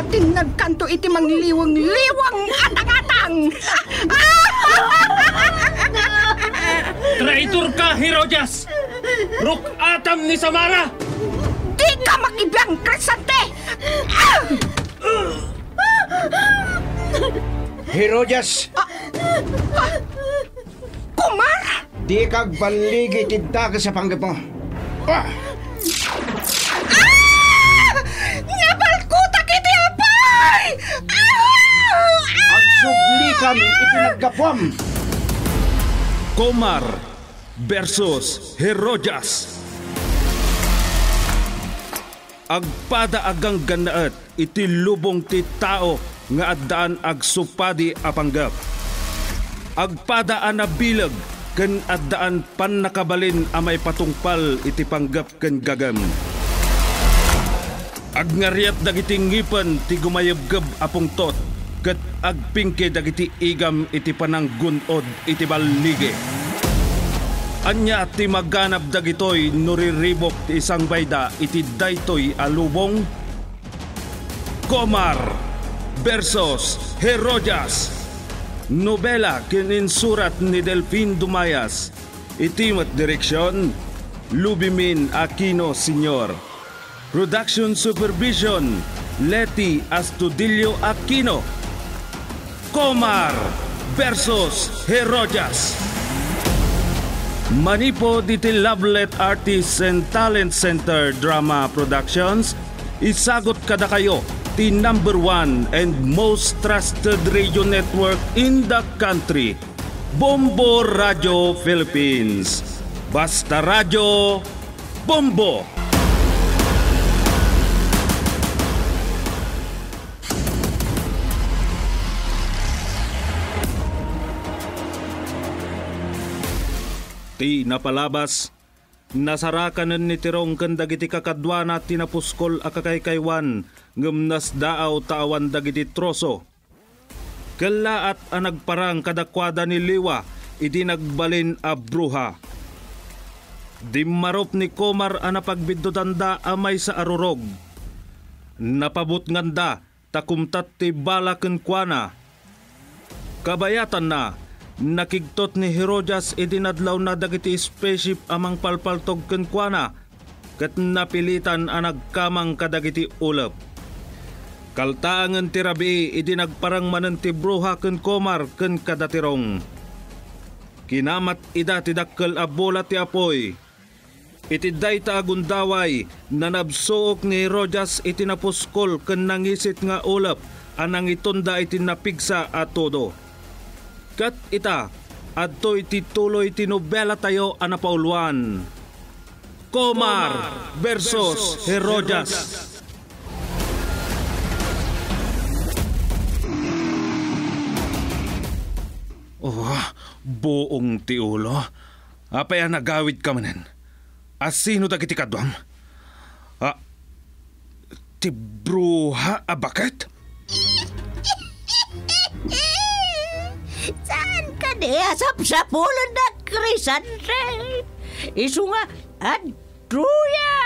tinagkanto iti mangliwang-liwang atang-atang. Traitor ka, Herodias! Rukatam ni Samara! Di ka makibiyang, Crescente! Herodias! Kumar! Di kag baligi tinda ka sa panggap mo. Nabalkuta kiti apay! Ang sublikan itinagkapwam. Comar versus Herodias. Agpada agang ganaat iti lubong ti tao nga addaan ag supadi a panggap. Agpada a nabilag ken addaan pan nakabalin a may patungpal iti panggap ken gagam. Agnariat dagiti ngipan ti gumayabgab a pungtot ket agpingke dagiti igam iti pananggunod iti ballige. Anya ti maganap dagitoy nuriribok ti isang bayda iti daytoy alubong. Comar versus Herodias. Nobela kininsurat ni Delfin Dumayas. Itimat direksyon Lubimin Aquino Sr. Production Supervision Leti Astudillo Aquino. Comar versus Herodias. Manipo diti Lovelet Artists and Talent Center Drama Productions, isagot kada kayo ti #1 and most trusted radio network in the country, Bombo Radio Philippines. Basta Radio Bombo! Ti napalabas, nasarakanan ni Tirong kandagiti kakadwana tinapuskol a kakaykaywan ngem nasdaaw taawan dagiti troso. Kalaat a nagparang kadakwada ni Liwa iti nagbalin a bruha. Dimmarop ni Comar a napagbidotanda amay sa arurog. Napabut nganda takumtat ti bala ken kuana. Kabayatan na nakigtot ni Herodias idinadlaw na dagiti spaceship amang palpaltog ken kuana ket napilitan a nagkamang kadagiti ulap. Kaltaangan ti rabii idinagparang manen ti bruha ken Comar ken kadatirong. Kinamat ida ti dakkel a bola ti apoy. Iti dayta agundaway nanabsuok ni Herodias iti napuskol ken nangisit nga ulap anang itunda iti napigsa a todo. Kat ita, adto'y tituloy tinobela tayo anapauluan. Comar versus Herodias. Oh, buong tiulo. Apay nagawid ka manen. Asino dagiti kadwam? Ti bruha bakit? Saan ka niya? Sapsapulon na Crescente. Isu nga, Andruya.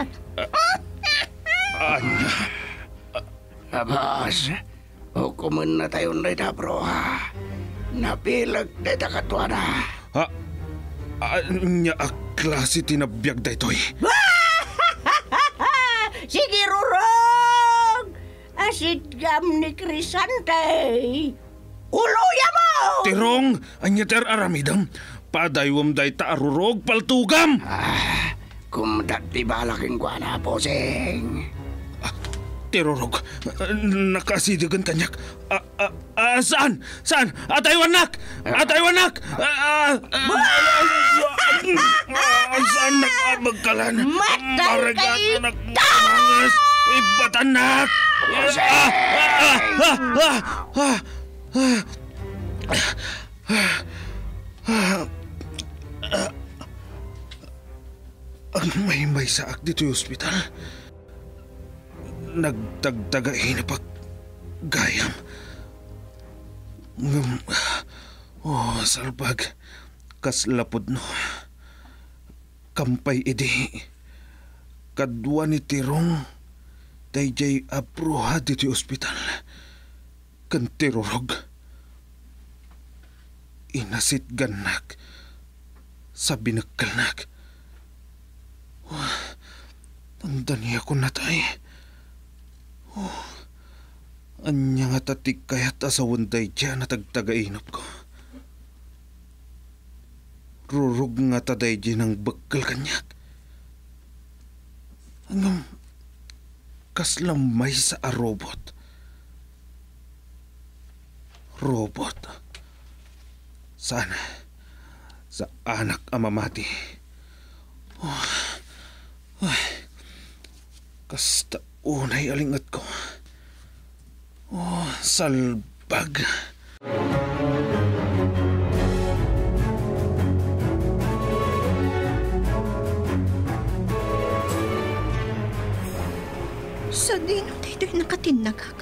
Anya. Abas, hukuman na tayo na ita, bro, ha? Napilag na ita katwa na. Anya klase tinabiyag da ito'y. Sige, Rurong. Asid gam ni Crescente. Uluya mo! Tirong, anya ter aramidam. Padaywam day taarurog paltugam. Kumdat di balaking kwa na, poseng. Tirorog, nakasidigan kanyak. Saan? Saan? Ataywanak! Ataywanak! Saan nakabagkalan? Matay kayo! Nakmangas! Ibatanak! May saak dito yung ospital. Nagdagdagain na gayam. Salbag. Kaslapod no. Kampay idi. Kadwa ni Tirong. Dayjay abroha dito ospital. Kantirorog. Inasit ganak. Sa binagkalnak. Tanda niya ko natay. Anya nga tatik kayat asawon dayjay na tagtagainap ko. Rurug nga taday di ng bakal kanyak. Hanggang kaslamay sa robot. Robot. Sana sa anak amamati. Kasta unay alingat ko. Salbag. Sa dino dito'y nakatinagak.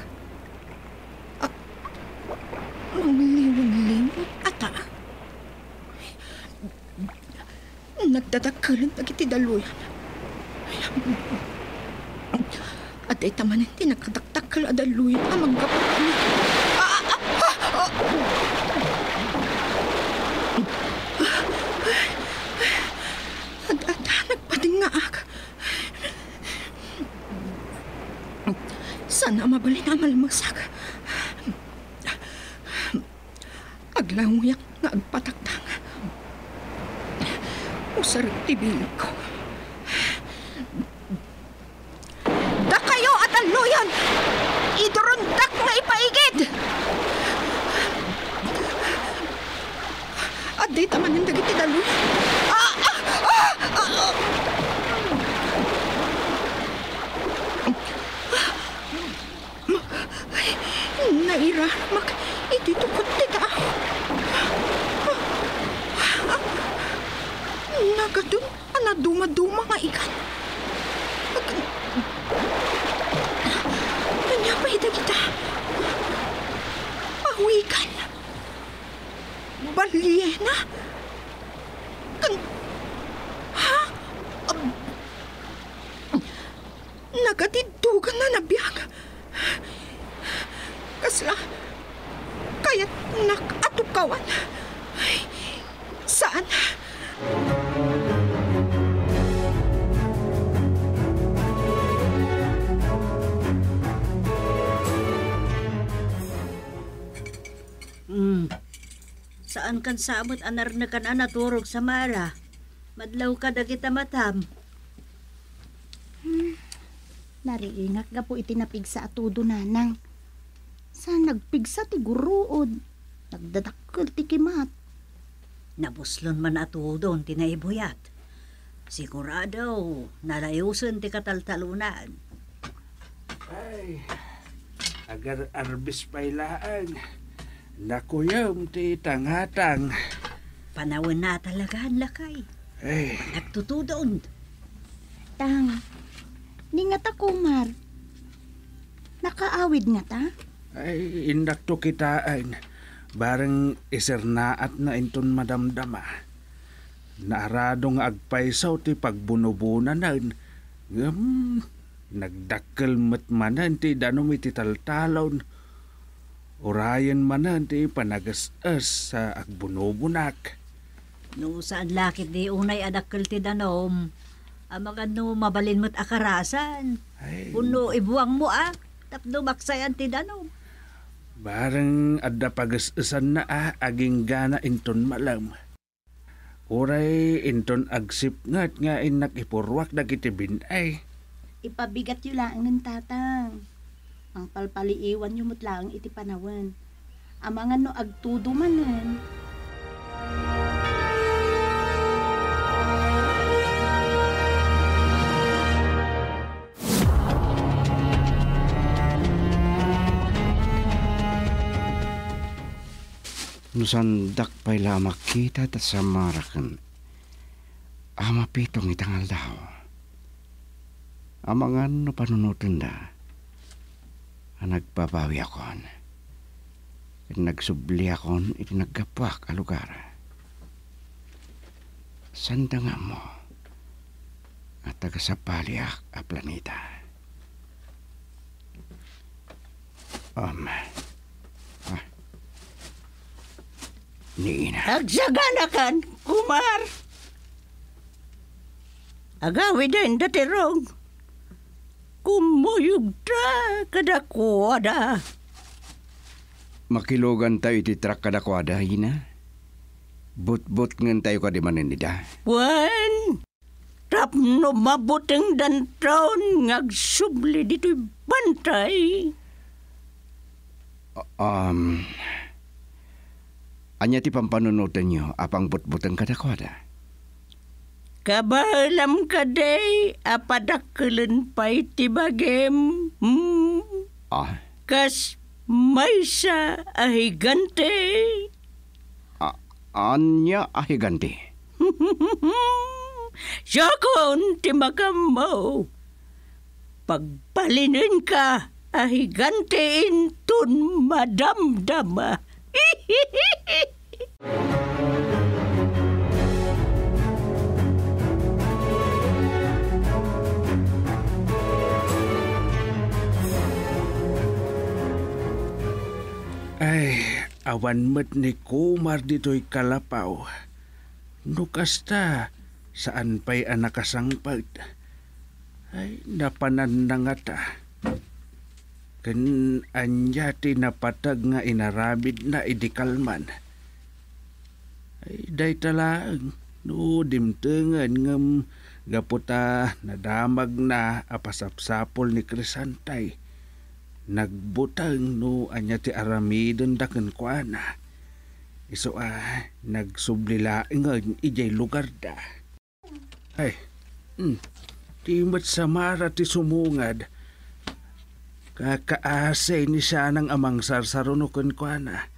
Mangliwang-liwang ata. Nagdadakalan pag itidaluyan. At ay taman hindi nakadaktakal adaluyan amang kapatid. At nagpatingak. Sana mabali na malamagsak. Aglanguyak nga agpatakdang. Usarap tibilig ko. Da kayo at aluyan! Idurundak nga ipaigid! At di taman ang dagiti daluyan. Nairamak, ititukot tita. Nagadun, anaduma-duma nga ikan. Nanyapay da kita. Pawikan. Balyena. Ha? Nagatidugan na nabiyag. Kasla, kaya't nakatukawan. Ay, saan? Saan kan samot anar na kan anaturog sa mara? Madlaw ka da kita matam. Nariingak nga po itinapigsa atudo nanang. Sa nagpigsa ti guruod, nagdadakkel ti kimat. Nabuslon man atudon tinaibuyat. Sigurado, nalayusan ti kataltalunan. Ay, agar arbis pailaan. Nakuyam ti tangatang. Panawin na talaga ang lakay. Ay, Nagtutudon. Tang, ni nga ta kumar. Nakaawid nga ta? ay indak to kitaan. Bareng isernaat na inton madamdama. Naarado nga agpaisaw ti pagbunubunan na. Nagdakkel matmanan ti danom iti taltalon. Orayan manan ti panagas-as sa agbunubunak. No saan lakit di unay adakkel ti danom. Amang ano mabalin mo't akarasan. Ay, Puno ibuwang mo tapno maksayan ti danom. bareng adda pagas-asan na aging gana inton malam. Uray inton agsip nga inak ipurwak dagiti binay. Ipabigat yu lang ng tatang. Ang palpaliiwan yu mutlang iti panawan. Amangan no agtudo manen. Nusandak pa'y lamak kita ta sa marakan. Ama pitong itangal daw. Amangan no panunutin da. Nagbabawi akon. Nagsubli akon iti naggapuak a lugar. Sanda nga mo at tagasapaliak a planeta. Um, Niina. Agsaganakan, Kumar. Agawi din datirong. Kumuyog ta kadakwada. Makilogan tayo iti trak kadakwada, Ina. But-but ngan tayo ka di maninida. Wan, tapno mabuteng dantaon ngagsubli dito'y bantay. Anya ti pampanunutan nyo, apang but-butang kadakwada. Kabalam ka day, apadakkelan pa'y tibagem. Kas may sa ahigante. Anya ahigante. Siyakon ti makamaw. Pagpalinin ka, ahigante intun madamdama. Ay, awan met ni Kumar dito'y kalapaw. Nukasta, saan pa'y anak kasangpag? Ay, napanan na nga ta. Kan anya ti napatag nga inarabid na idikalman. Ay, day talaang, no dimtengan ngam gaputa nadamag na apasapsapol ni Crisantay. Nagbutang no anya ti aramidon daken kuana. Iso nagsublilaing ang ijay lugar da. Ay, timat samara ti sumungad. Kakaasay ni siya ng amang sarsarunukon kuana.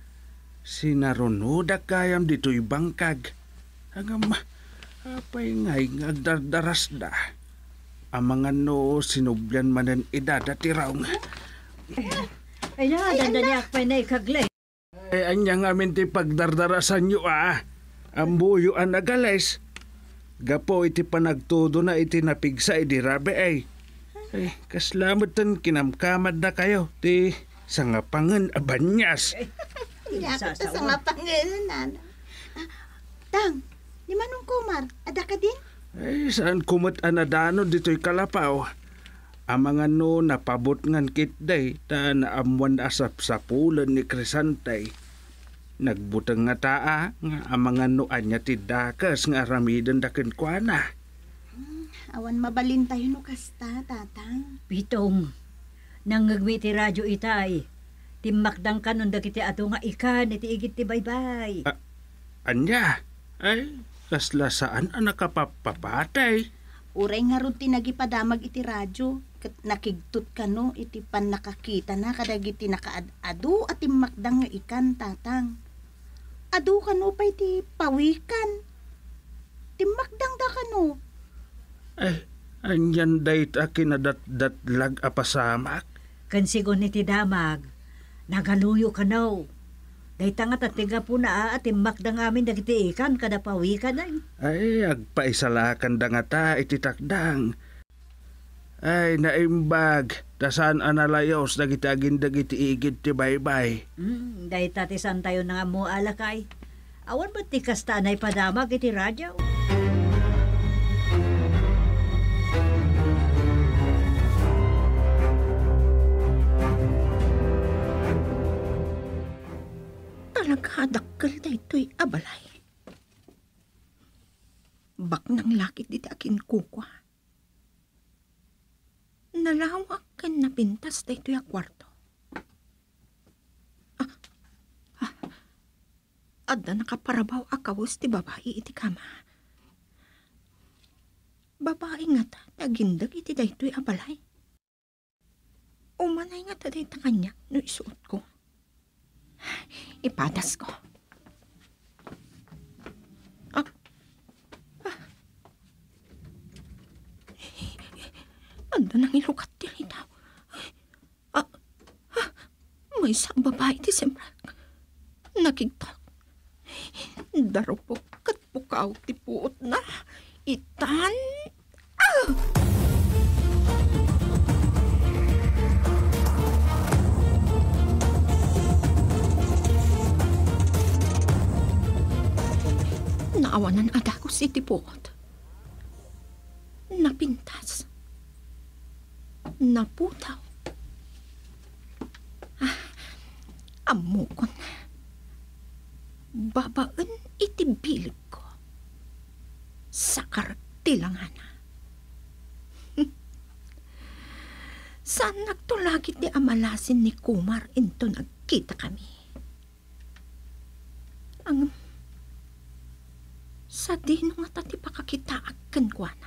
Sinarunuda kayam dito'y bangkag. Hanggang apay ngay ngagdardaras da. Amangan no sinubyan manan idada tiraw nga. Ay na, dandaniak pa na ikaglay. Ay, anyang amin ti pagdardarasan nyo Ang buyo ang nagalays. Gapo iti panagtudo na iti napigsa iti rabe ay. Ay, kaslamatan kinamkamad na kayo. Ti sangapangan abanyas. Yakot sa nga pangalan. Tang, di manong Kumar, ada ka din? Ay, saan kumot anadano dito'y kalapaw? Amangan no napabot ngan kitday ta naamuan asap sa pulan ni Crisantay. Nagbutang nga taa nga amangan no anya ti dakas nga aramidan daken kuana. Awan mabalin tayo no kasta, tatang. Pitong, nangagmi ti radyo itay. Timakdang kanon dagiti ato nga ikan, iti igit ti baybay. Anya? Ay, kasla saan ang nakapapapatay? Uray nga ron tinagipadamag iti radyo. Nakigtut ka no, iti pan nakakita na kadagiti nakaadu at timakdang nga ikan, tatang. Adu ka no pa iti pawikan. Timakdang da ka no. Ay, anyan dayt akin na datlag apasamak. Kansigon iti damag, nagaluyo ka no. Dayta nga tatiga po na at timakdang amin dagiti ikan kada pawikan ay. Ay, agpaisalakan da nga ta iti takdang. Ay, naimbag, tasan analayos dagiti agin-dagiti igid ti baybay. Dayta ti san tayo nga mo alakay. Awan ba't ti kastanay padamag iti radyo? Talagadakkel da ito'y abalay. Bak nang lakit diti akin kukwa. Nalawak kan napintas da ito'y akwarto. Adda nakaparabaw akawos ti babae iti kama. Babae nga ta, nagindag iti da ito'y abalay. Umanay nga ta da ita kanya no isuot ko. Ipadas ko. Anda nang ilukat din itaw. May isang babae ti simrak. Nakigtak. Darupok kat pukaw ti puot na. Itan. Naawanan adako si tipot. Napintas. Naputaw. Amukon. Babaan itibilib ko. Sa kartilangana. Saan nagtulagit di amalasin ni Kumar into nagkita kami? Ang sa dino nga tati pakakitaakan ko na.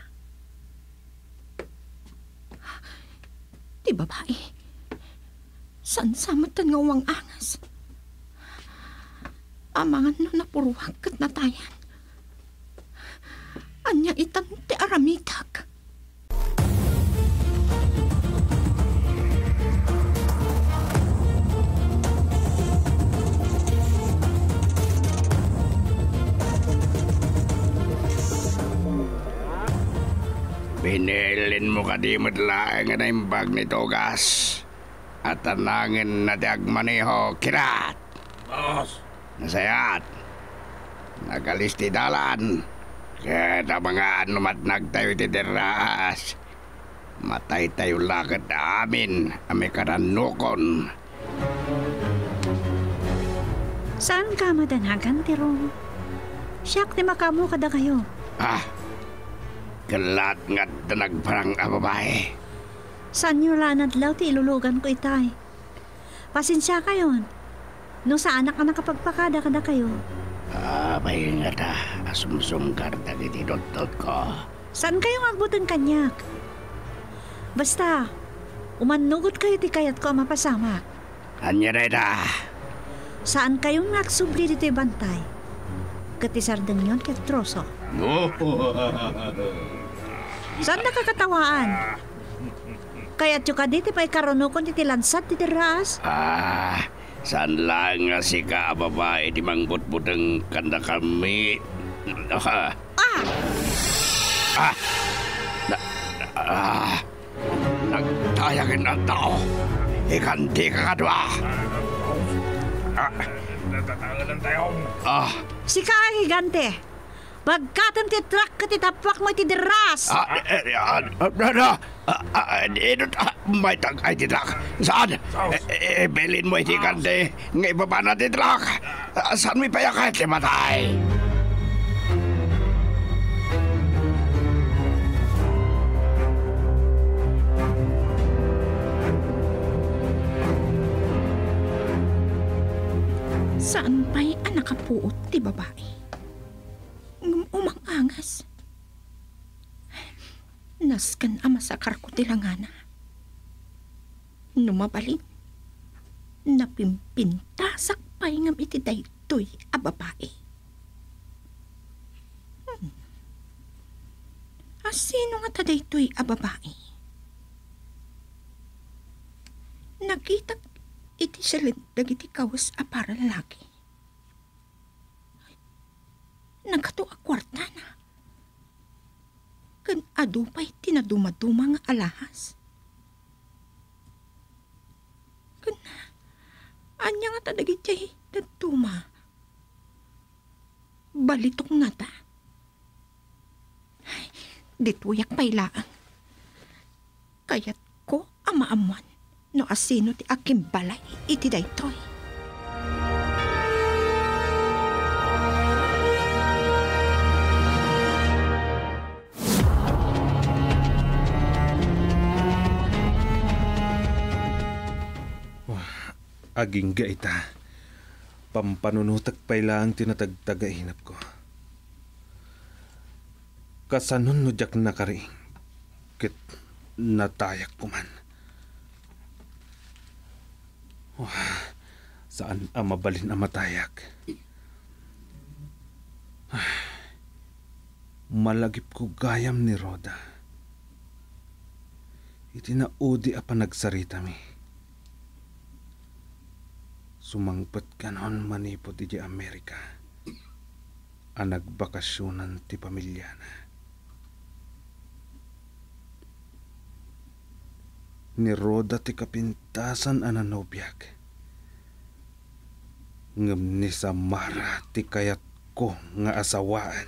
Di babae, saan samatan nga uwang angas? Amangan no napuruhag kat natayan. Anya itan ti aramitak. Pinilin mo ka di madlaang na imbag ni Togas. At tanangin na diagmaniho kirat. Boss! Nasayat. Nagalisti dalan. Kada mga numatnag tayo titiras. Matay tayo lakad amin. Ami karanukon. Saan ka madanagan, Tirong? Siyak ni makamu kada kayo. Kalat nga nagparang babae. Saan nyo lanadlaw ti ilulugan ko itay? Pasensya kayon. No sa anak ka nakapagpakada kada kayo. May nga ta. Asumsungkar dagiti dot ko. Saan kayo agbutan kanyak? Basta, umanugot kayo ti kayat ko ang mapasama. Anya na ita. Saan kayong nagsubli dito bantay? Katisardan yon kaya troso. Saan nakakatawaan? Kaya't yung kaditi pa'y karunukon ti lansat ti raas? Saan lang nga si ka babae di mangbut-butang kanda kami. Nagtayakin ang tao. Ikanti ka kadwa. Natatangan tayo. Si ka higante. Bagkatam ti truck ka ti tapwak mo ti deras. May tagay ti truck. Saan? Belin mo iti kante. Ngay baba na ti truck. Saan may payakat ti matay? Saan pa'y anakapuot ti babae? Umangangas. Naskan ama sa karko ti langana. Numabalin. Napimpintasak pa'y ngam iti daytoy a babae. Sino nga ta daytoy a babae? Nakita iti silid dagiti kawas a para lalaki. Nagkato a kwarta na. Kan adupay tinaduma-duma nga alahas. Kan anya nga tadagiti daduma. Balitok nga ta. Dituyak pailaan. Kayat ko amaamuan no asino ti aking balay iti daytoy. Aging gaita. Pampanunutag pailang tinatagtagahinap ko. Kasanon no jak nakari. Kit natayak ko man. Saan ang mabalin ang matayak? Malagip ko gayam ni Roda. Itinaudi apa nagsarita mi. Sumangpet kanon manipot iti Amerika. Ang nagbakasyonan ti pamilya na. Ni Roda ti kapintasan ananobyak. Ngam ni Samara ti kayat ko nga asawaan.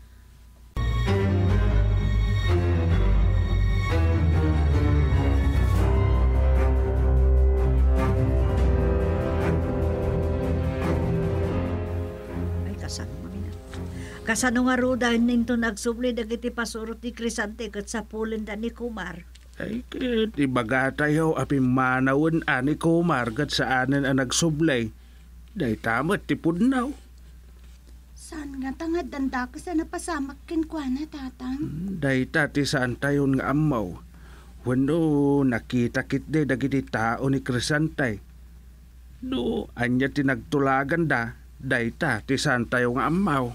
Ay, kasano nga ro dahil ninto nagsubli dagiti pasurot ni Crisante kat sa pulinda ni Kumar. Ay, kit ibaga tayo apim manawon ani ko margat sa anen ang nagsublay. Day tamat ti pudnaw. Saan nga tangad danda ka sa napasamak kin kwa na, tatang? Day tati saan tayon nga amaw. Wano nakita kit de dagiti tao ni Crisantay. No, anya tinagtulagan da. Day tati saan tayo nga amaw.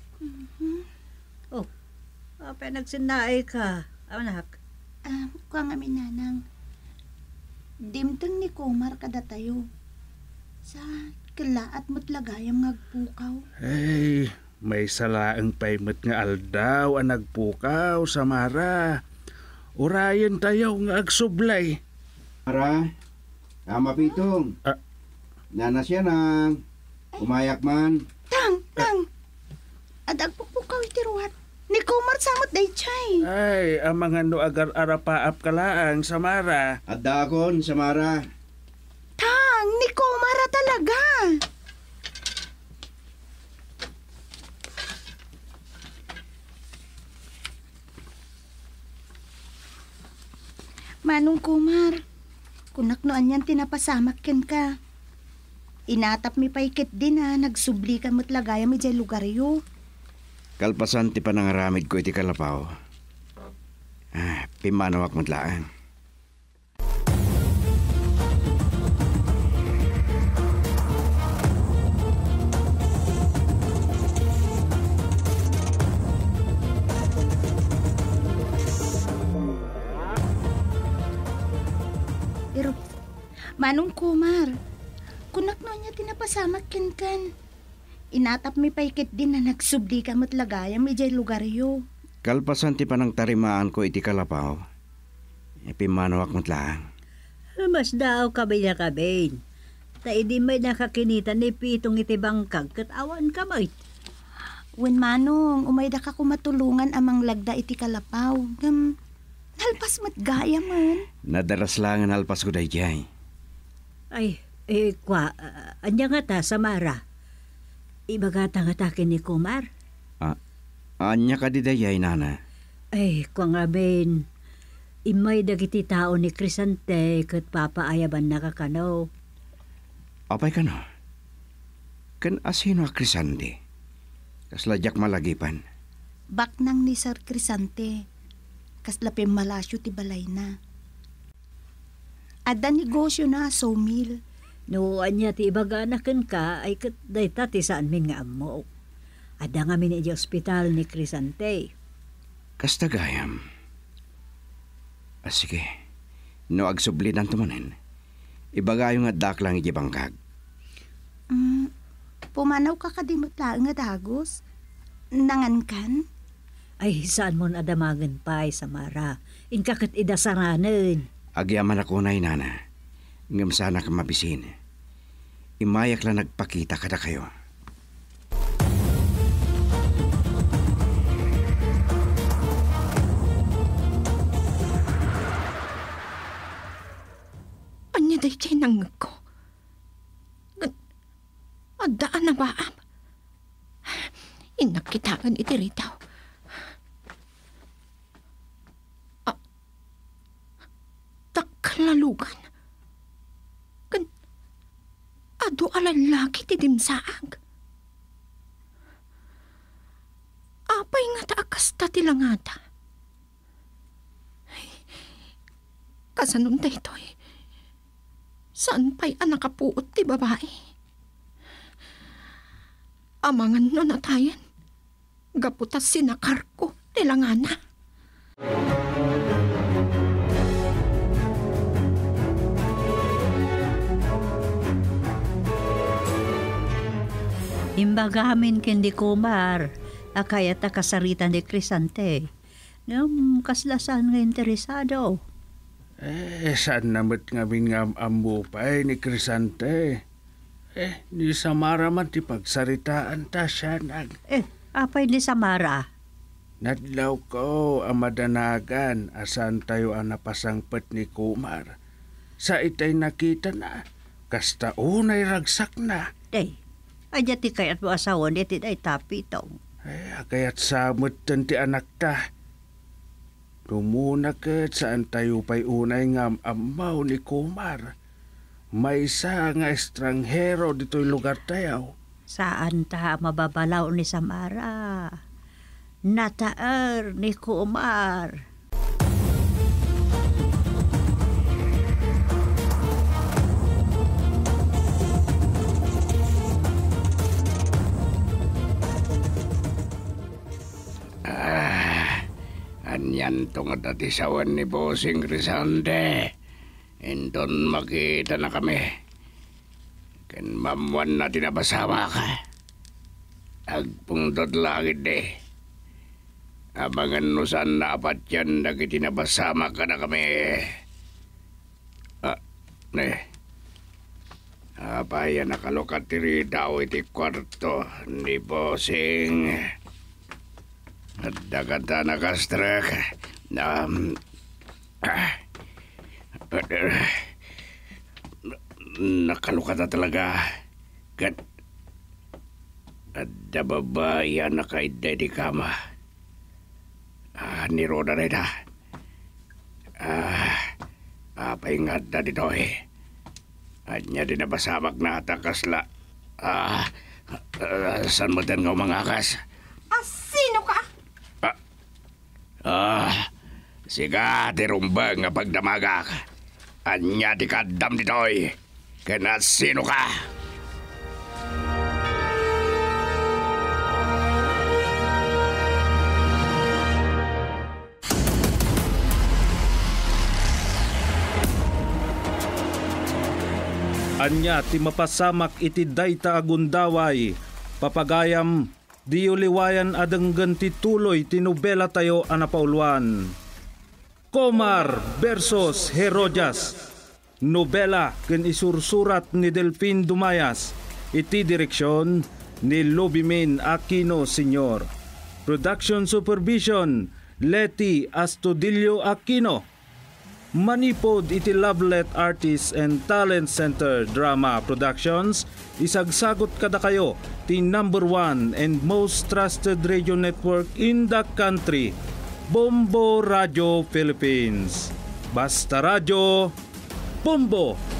Oh, apa nagsinaay ka, anak? Kwa nga minanang. Dimtang ni Kumar kada tayo. Sa kalaat mo't lagayam ngagpukaw. Ay, may salaang paymet nga aldaw ang nagpukaw sa Mara. Urayan tayo nga agsublay. Mara, tama pitong. Nanas yan ang umayak man. Tang! Adag pupukaw iti ruhat. Ni Kumar samot day chay. Ay, ang mga no agar arapaap kalaang sa Mara. Adakon sa Mara. Tang! Ni Kumar talaga. Manong Kumar, kunak noan yan tinapasamak ken ka. Inatap mi paikit din nagsubli ka mo't lagayam ijay lugaryo. Kalpasan ti panangaramid ko iti kalapaw. Pimanawak matlaan. Pero, Manong Kumar, kunak no niya tinapasamak kan. Inatap mi paikit din na nagsubli ka mo't lagayam ijay lugaryo. Kalpasan ti panang tarimaan ko iti kalapaw. Pimanawak matlaan. Mas daw kabay na kabay. Ta idi may nakakinita ni pitong iti bangkag kat awan kamay. Wen Manong, umayda ka kumatulungan amang lagda iti kalapaw. Halpas mat gaya man. Nadaras lang ang halpas ko dayjay. Ay, anya nga ta sa Mara. Ibagata nga takin ni Kumar. Anya ka di dayay, nana. Ay, kwa nga ben. Imay dagiti tao ni Crisante kat papaayaban nakakanaw. Apay ka no? Kan asino a Crisante? Kasladyak malagipan. Baknang ni Sir Crisante. Kaslapim malasyo ti balay na. Ada negosyo na sawmill. No, anya ti ibaganaken ka ay kat dayta ti saan min nga amo. Ada nga min iti ospital ni Crisante. Kastagayam. Sige. No agsublinan tumanen. Ibagayo nga daklang iti bangkag. Pumanaw ka kadimot lang nga dagos. Nangankan? Ay, saan mo nadamagan pa sa Mara? Inkakit idasaranan. Agyaman ako na inana. Ngam sana ka mabisin. Imayak lang nagpakita kada kayo. Anya day chay nang ko. Adaan na ba? Inakitaan iti ritaw. Taklalugan. Ado alalaki ti dimsaag. Apay nga taakas ta tilangata. Kasanong ta ito eh. Saan pa'y anakapuot ti babae? Amangan no natayan. Gaputas sinakar ko tilangana. Imbagamin kendi Kumar, akayat kasaritan ni Crisante. Ngam kaslasan nga interesado. Saan namat nga ambo pa'y ni Crisante? Ni Samara man ti pagsaritaan ta siya nag. Apay ni Samara. Nadlaw ko ang madanagan asan tayo ang napasangpet ni Kumar. Sa itay nakita na, kasta unay ragsak na. Day, adya ti kayat mo asawa ni ti day tapi ito. Kayat samot ti anak ta. Dumuna ket saan tayo pa'y unay ngam amaw ni Kumar. May isa nga estranghero dito'y lugar tayo. Saan ta mababalaw ni Samara? Nataer ni Kumar. Anyan tong atatisawan ni Bossing Crisante. Indon makita na kami. Ken mamuan na tinabasama ka. Agpungdod langit Abangan no saan naapat yan nagitinabasama ka na kami. Apaya nakalukat tiri daw iti kwarto ni Bossing. At dagata nakastrak na nakalukata talaga. At babayan na kay Daddy Kama. Ni Roda Reda. Paingat na dito At niya din nabasamak na takasla. San mo din nga umangakas? Sino ka? Siga tirumbang nga pagdamagak. Anya di kadam ditoy. Kena sino ka? Anya ti mapasamak iti dayta agundaway. Papagayam di uliwayan adenggan ti tuloy ti nobela tayo anapauluan. Komar versus Herodias. Nobela ken isursurat ni Delfin Dumayas. Iti direksyon ni Lobimin Aquino Sr. Production Supervision Leti Astudillo Aquino. Manipod iti Lovelet Artists and Talent Center Drama Productions. Isagsagot kada kayo ti #1 and most trusted radio network in the country, Bombo Radio Philippines. Basta Radio, Bombo!